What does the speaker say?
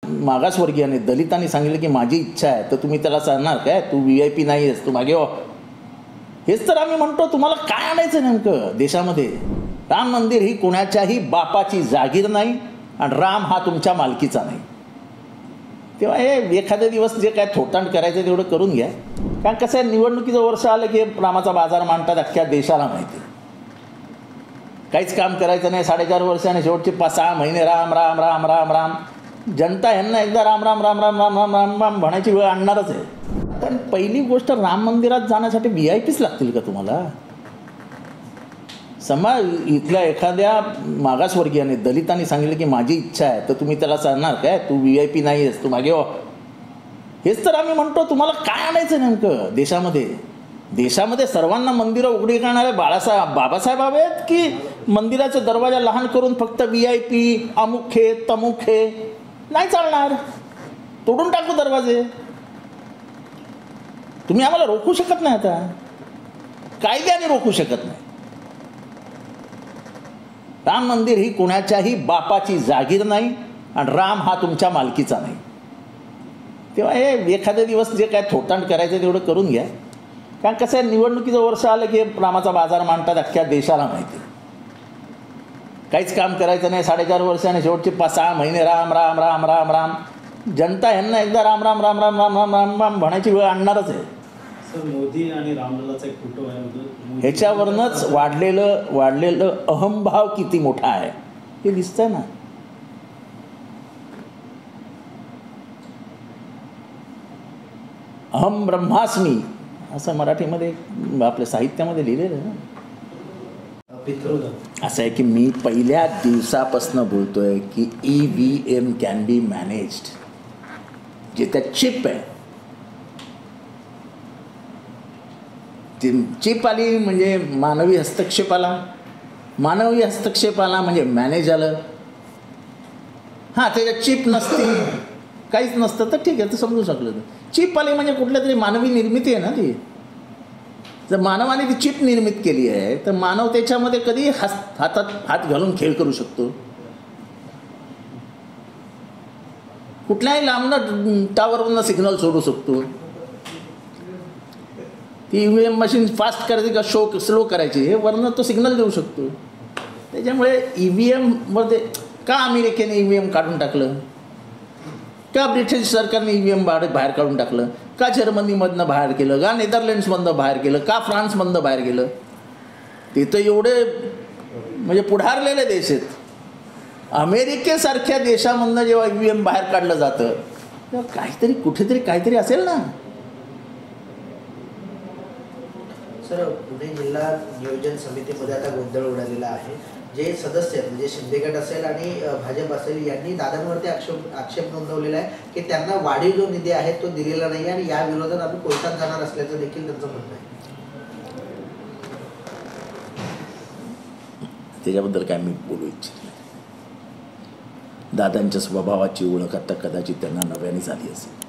मागासवर्गीयाने दलितांनी सांगितलं की माझी इच्छा आहे, तर तुम्ही त्याला सांगणार काय तू VIP नाही आहेस, तू मागे हो? हेच तर आम्ही म्हणतो. तुम्हाला काय आणायचं नेमकं देशामध्ये? राम मंदिर ही कोणाच्याही बापाची जागीर नाही आणि राम हा तुमच्या मालकीचा नाही. तेव्हा हे एखाद्या दिवस जे काय थोटांड करायचं तेवढं करून घ्या. कारण कसं आहे, निवडणुकीचं वर्ष आलं की रामाचा बाजार मांडतात अख्ख्या देशाला माहिती. काहीच काम करायचं नाही 4.5 वर्षाने, शेवटचे 6 महिने राम राम राम राम राम. जनता ह्यांना एकदा राम राम राम राम राम राम राम राम म्हणायची वेळ आणणारच आहे. पण पहिली गोष्ट, राम मंदिरात जाण्यासाठी VIPच लागतील का तुम्हाला? समाज इथल्या एखाद्या मागासवर्गीयाने दलितांनी सांगितलं की माझी इच्छा आहे, तर तुम्ही त्याला सांगणार काय तू VIP नाही आहेस, तू मागे हो? हेच तर आम्ही म्हणतो. तुम्हाला काय आणायचं नेमकं देशामध्ये? देशामध्ये सर्वांना मंदिरं उघडी करणारे बाबासाहेब हवेत की मंदिराचे दरवाजा लहान करून फक्त VIP अमुक हे तमुक हे? नाही चालणार. तोडून टाकू दरवाजे. तुम्ही आम्हाला रोखू शकत नाही. आता कायद्याने रोखू शकत नाही. राम मंदिर ही कोणाच्याही बापाची जागीर नाही आणि राम हा तुमच्या मालकीचा नाही. तेव्हा हे एखाद्या दिवस जे काय थोटांड करायचं तेवढं करून घ्या. कारण कसं आहे, निवडणुकीचं वर्ष आलं की रामाचा बाजार मांडतात अख्ख्या देशाला माहिती. काहीच काम करायचं नाही 4.5 वर्षाने, शेवटचे 6 महिने राम राम राम राम राम. जनता ह्यांना एकदा राम राम राम राम राम राम राम राम म्हणायची वेळ आणणारच आहे. मोदी आणि रामलल्लाचा एक फोटो आहे. ह्याच्यावरनंच वाढलेलं अहंभाव किती मोठा आहे हे दिसतंय ना. अहम ब्रह्मास्मी असं मराठीमध्ये आपल्या साहित्यामध्ये लिहिलेलं आहे ना. असं आहे की मी पहिल्या दिवसापासून बोलतोय की EVM कॅन बी मॅनेज्ड. जे त्या चिप आहे, चिप आली म्हणजे मानवी हस्तक्षेप आला. मानवी हस्तक्षेप आला म्हणजे मॅनेज आलं. हां, त्याच्यात चिप नसती, काहीच नसतं तर ठीक आहे, तर समजू शकलं. तर चिप आली म्हणजे कुठल्या तरी मानवी निर्मिती आहे ना ती. जर मानवाने ती चिप निर्मित केली आहे तर मानव त्याच्यामध्ये कधी हातात हात घालून खेळ करू शकतो. कुठल्याही लांबनं टावरवरनं सिग्नल सोडू शकतो. ती EVM मशीन फास्ट करायची का स्लो करायची हे वरनं तो सिग्नल देऊ शकतो. त्याच्यामुळे EVMमध्ये का अमेरिकेने EVM काढून टाकलं, का ब्रिटिश सरकारने EVM बाहेर काढून टाकलं, का जर्मनीमधनं बाहेर केलं, का नेदरलँड्समधनं बाहेर केलं, का फ्रान्समधनं बाहेर केलं? तिथं एवढे म्हणजे पुढारलेले देश आहेत. अमेरिकेसारख्या देशामधनं जेव्हा EVM बाहेर काढलं जातं तेव्हा काहीतरी कुठेतरी काहीतरी असेल ना. सर, पुणे जिल्हा नियोजन समितीमध्ये आता गोंधळ उडालेला आहे. जे सदस्य आहेत म्हणजे शिंदे गट असेल आणि भाजप असेल यांनी दादांवरती आक्षेप नोंदवलेला आहे की त्यांना वाढीव जो निधी आहे तो दिलेला नाही आणि या विरोधात आम्ही कोर्टात जाणार असल्याचं देखील त्यांचं म्हणणं आहे. त्याच्याबद्दल काय मी बोलू इच्छित नाही. दादांच्या स्वभावाची ओळख आता कदाचित त्यांना नव्याने झाली असेल.